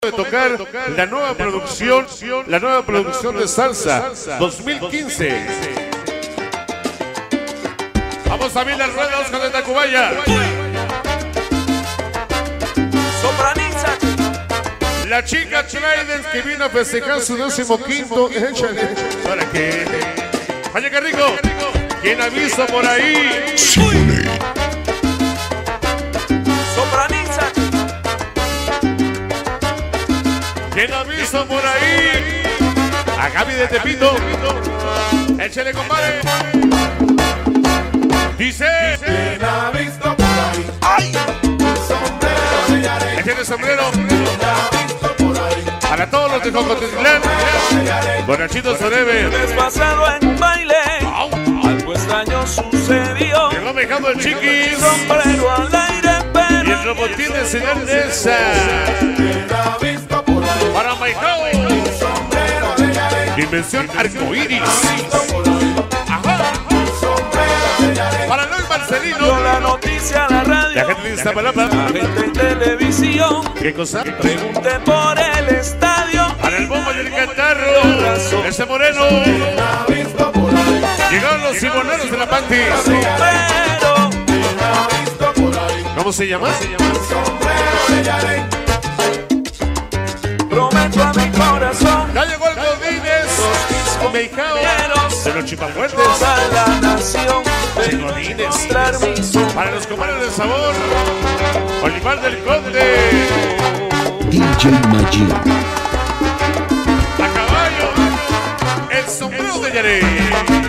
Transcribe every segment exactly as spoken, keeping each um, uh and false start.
de tocar la nueva producción, la nueva producción de salsa dos mil quince. Vamos también al ruedo Oscar de Tacubaya. La chica Trident que vino a festejar su décimo quinto. Échale. ¿Para qué? Vaya que rico. ¿Quién ha visto por ahí? Simone. Sopraniza. ¿Quién ha visto por ahí? A Gaby de Tepito. Échale, compadre. Dice. ¿Quién ha visto por ahí? ¡Ay! Sombrero de Yarey. Échale sombrero. ¿Quién ha visto por ahí? Para todos los de Jocotitlán. Borrachito Sorebe. Desfasado en baile. Algo extraño sucedió. Llegó mejando el Chiquis. Sombrero al aire, pero Y el robotín de señal Nessa. ¿Quién ha visto por ahí? Para Maijao. Sombrero de Yarey. Dimensión arcoíris. Por ahí. Ajá. Sombrero de Yarey. Para Luis dio Marcelino. la noticia a la radio. La gente de Iztapalapa. La gente en televisión. ¿Qué cosa? Pregunté por el estadio. Para el bombo y el catarro. Ese moreno. ¿Quién ha visto por ahí? Llegaron los simoneros de la Panty. Sombrero. ¿Quién ha visto por ahí? ¿Cómo se llama? Sombrero de Yarey. Prometo a mi corazón. Ya llegó el Godínez. Meijao. De los Chipahuertes. Toda la nación. Chingonines. Mostrar mi sombrero. Para los comadres del sabor. Olivar del Conde. D J Maggi. A caballo. El sombrero de Yarey.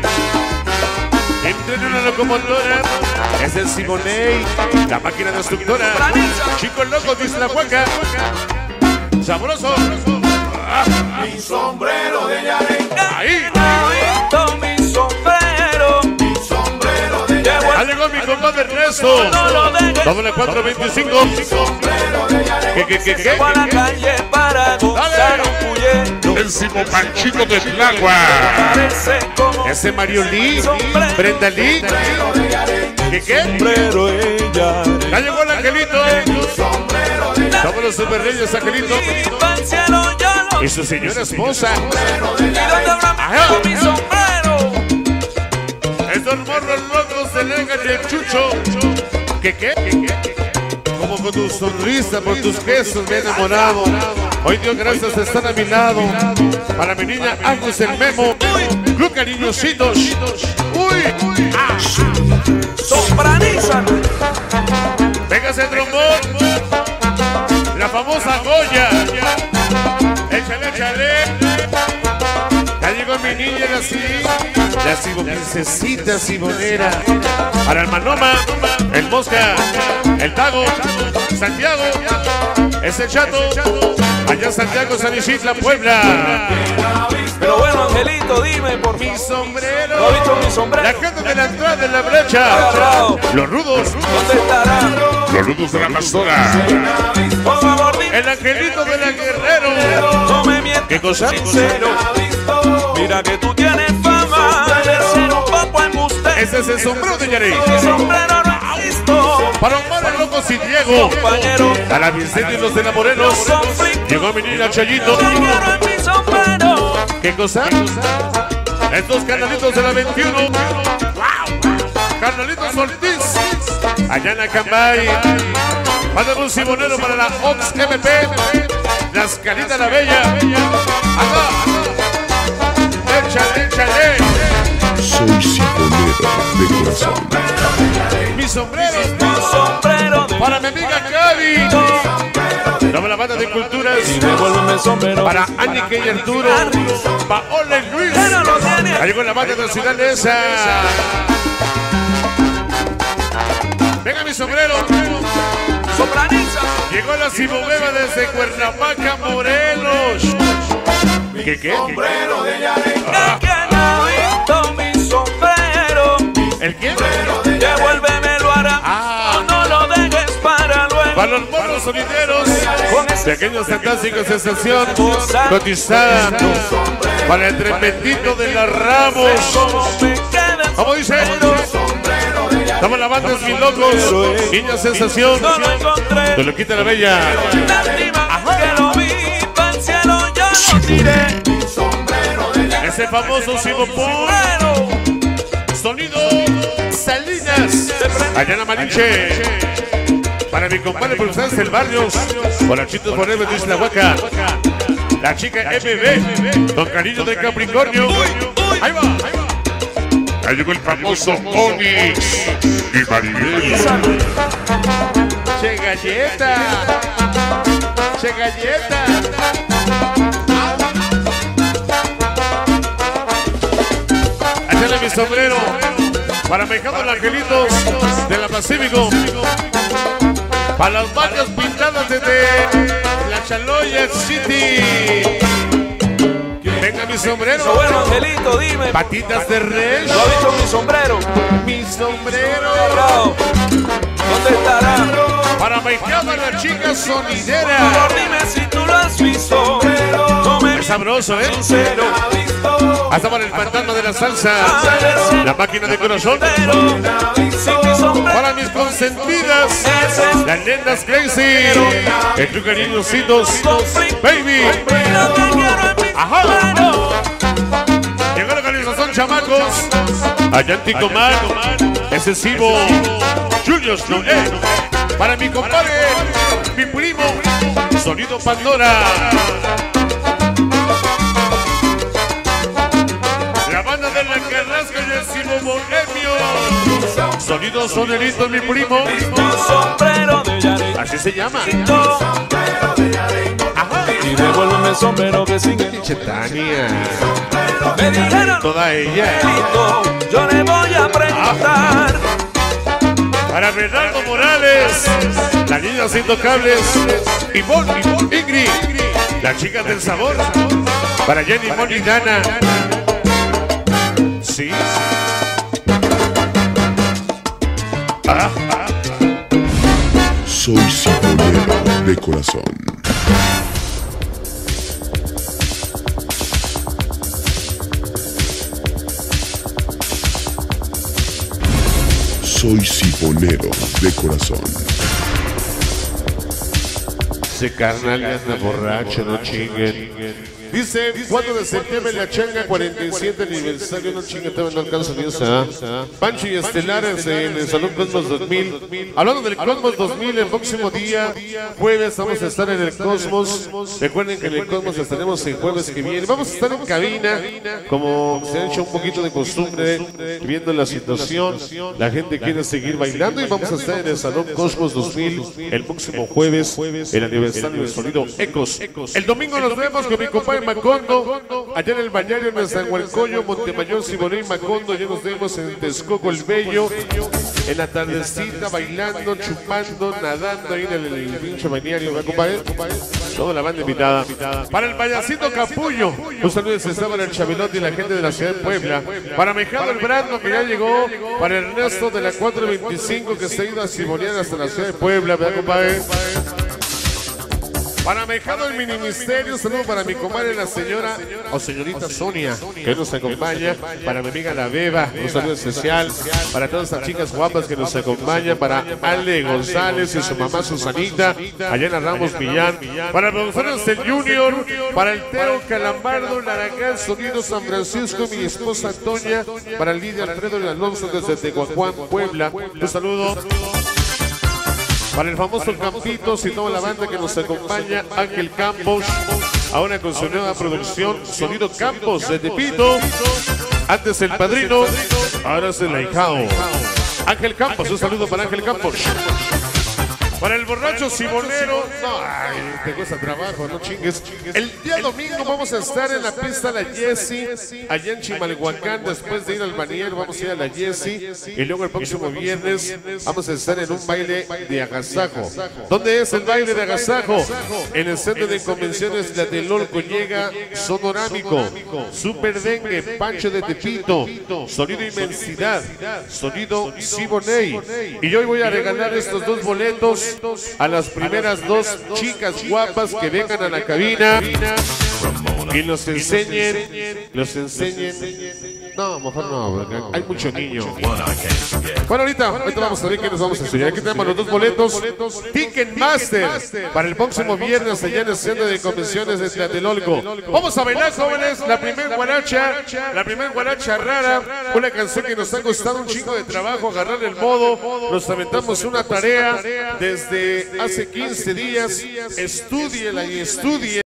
Entra en una locomotora. Es el Simonei. La máquina destructora. Chico loco de Isla Huaca. Sabroso. Ah, Mi sombrero de Yarey. ahí. Visto mi sombrero. Mi sombrero de Yarey. Ya llegó mi compadre Ernesto. No lo dejes. Doble cuatro veinticinco. Sombrero de Yarey. ¿Qué, qué, qué, qué? Fue a la calle para gozar un puñet. El Simo Panchito de Tlagua. Parece como Ese Mario Lee. Brenda Lee. Sombrero de Yarey. ¿Qué, qué? sombrero ella. Ya llegó el Angelito. Sombrero de Yarey. Somos los super reyes, Angelito. Y va al cielo yo lo Y su señora esposa. ¿Y dónde habrá Ajá. metido mi sombrero? Estos morros locos se legan del chucho. ¿Qué, qué? Como con tu sonrisa, por tus besos, me he enamorado. Hoy Dios gracias están a mi lado. Para mi niña Agus el Memo. Club Cariñositos. Uy. Ah. Sombraniza. Venga ese trombón. La famosa Goya. Échale, échale. Ya llegó mi niña, la Simo. La Simo princesita simonera. Para el Manoma, el Mosca, el Tago, Santiago. Es el Chato. Allá Santiago, San Isidro, Puebla. Pero bueno, Angelito, dime por Mi mi sombrero. ¿No ha visto mi sombrero? La gente de la entrada de la brecha. Agarrado. Los rudos. ¿Dónde estará? Los rudos de la pastora. Por favor, dime. El angelito de la Guerrero. No me mientas. ¿Qué cosa? Sincero. Mira que tú tienes fama de ser un poco embustero. Ese es el sombrero de Yarey. Mi sombrero no ha visto. Para Omar el Loco y Diego. Compañero. A la Vicente y los de la Morelos. Llegó mi niña Chayito. Te quiero en mi sombrero. ¿Qué cosa? Estos carnalitos de la veintiuno. Carnalitos Ortiz. Allá en Acambay. Manda un simonero para la Ox M P. Las Caritas la Bella. Acá. Échale, échale. Soy simonero de corazón. Mi sombrero. Mi sombrero de Para mi amiga Gaby. Dame la banda de culturas. y devuélveme el sombrero. Para Anike y Arturo. Paola y Luis. Pero lo tiene. Ahí llegó la banda nacional de esa. Venga mi sombrero. Sombraniza. Llegó la Simobeba desde Cuernavaca, Morelos. ¿Qué qué? Sombrero de Yarey. Es que no ha visto mi sombrero. ¿El qué? Devuélvemelo ahora. Ah. No lo dejes para luego. Para los morros sonideros. Con ese Pequeños fantásticos sensación cotizada. Para el tremendito de las Ramos. como me queda. ¿Cómo dice? Sombrero de Yarey. Estamos la banda Mil Locos. Niña sensación. No lo encontré. Te lo quita la bella. Lástima que lo vi. ese famoso Simopur. Sonido Salinas, allá en la Malinche. Para mi compadre por ustedes del barrio, Bolachitos Forever de Isla Huaca. La chica M B, con cariño de Capricornio. Ahí va, ahí va. Ahí llegó el famoso Onix y Maribel. Che galleta, che galleta. Échale mi sombrero para Mejado los Angelitos de la Pacífico. Para las vacas pintadas desde la Chaloya City. Venga mi sombrero. Bueno, Angelito, dime. Patitas de res. ¿No has visto mi sombrero? Mi sombrero. Bravo. ¿Dónde estará? Para Mejado la chica sonidera. Dime si tú lo has visto. Come Es sabroso, ¿eh? cero. Hasta para el fantasma de la salsa. La máquina de corazón. Para mis consentidas. Las lendas crazy. El club cariñositos. Baby. Ajá. Llegó la organización chamacos. Allá en Ticomán. Excesivo. Julius Noé. Para mi compadre. Mi primo. Sonido Pandora. La banda de la Carrasca y el Simo Bohemio. Sonido sonerito, mi primo. Sombrero de Yaret. Así se llama. Ajá. Y devuélveme el sombrero que sin el Pinche Tania. me dijeron. Toda ella. Yo le voy a preguntar. Para Bernardo Morales. La niña intocables. Ivonne, Ivonne, Ingrid. Las chicas del sabor. Para Jenny, Moni y Dana. Sí. Ah, ah. Soy sifonero de corazón. Soy sifonero de corazón. Ese carnal ya anda borracho, no chinguen. Dice, cuatro de septiembre la changa, cuarenta y siete aniversario, no chingue, todavía no alcanza ni esa. Pancho y Estelares en el Salón Cosmos dos mil. Hablando del Cosmos dos mil, el próximo día, jueves, vamos a estar en el Cosmos. Recuerden que en el Cosmos estaremos el jueves que viene. Vamos a estar en cabina, como se ha hecho un poquito de costumbre, viendo la situación. La gente quiere seguir bailando y vamos a estar en el Salón Cosmos dos mil el próximo jueves, el aniversario del sonido Ecos. El domingo nos vemos con mi compadre Macondo, allá en el bañario de San Hualcoyo, Montemayor, Siboney, Macondo. Ya nos vemos en Texcoco el Bello, en la tardecita, bailando, chupando, nadando ahí en el, el pinche bañario, ¿verdad, compadre? Toda la banda invitada. Para el payasito Capullo, un saludo de Esteban el Chabelote y la gente de la ciudad de Puebla. Para Mejado el Brando, que ya llegó. Para Ernesto de la cuatro veinticinco, que se ha ido a Sibonear hasta la ciudad de Puebla, ¿verdad, compadre? Para Mejado el Mini Misterio, saludo para mi comadre la señora o señorita Sonia, que nos acompaña. Para mi amiga La Beba, un saludo especial. Para todas las chicas guapas que nos acompañan. Para Ale González y su mamá Susanita, allá en la Ramos Millán. Para los profesores del Junior. Para el Teo Calamardo, Laracán, Sonido San Francisco, mi esposa Antonia. Para Lidia Alfredo y Alonso desde Tehuacán, Puebla. Un saludo. Para el famoso Campitos y toda la banda que nos acompaña, Ángel Campos, ahora con su nueva producción, Sonido Campos de Tepito. Antes el padrino, ahora es el ahijao. Ángel Campos, un saludo para Ángel Campos. Para el borracho Simonero, no, ay, te cuesta trabajo, no chingues. El día domingo vamos a estar en la pista La Yesi, allá en Chimalhuacán. Después de ir al Banier, vamos a ir a La Yesi. Y luego el próximo viernes vamos a estar en un baile de agasajo. ¿Dónde es el baile de agasajo? En el centro de convenciones La Telolco. Llega Sonorámico, Super Dengue, Pancho de Tepito, Sonido Inmensidad, Sonido Siboney. Y yo hoy voy a regalar estos dos boletos a las primeras dos chicas guapas que vengan a la cabina. Y los enseñen, los enseñen. No, mejor no, porque hay mucho niño. Bueno, ahorita, ahorita vamos a ver qué nos vamos a enseñar. Aquí tenemos los dos boletos. Ticketmaster para el próximo viernes allá en el centro de convenciones de Tlatelolco. Vamos a bailar, jóvenes, la primer guaracha, la primer guaracha rara. Una canción que nos ha costado un chingo de trabajo agarrar el modo. Nos aventamos una tarea desde hace quince días. Estúdiela y estudie.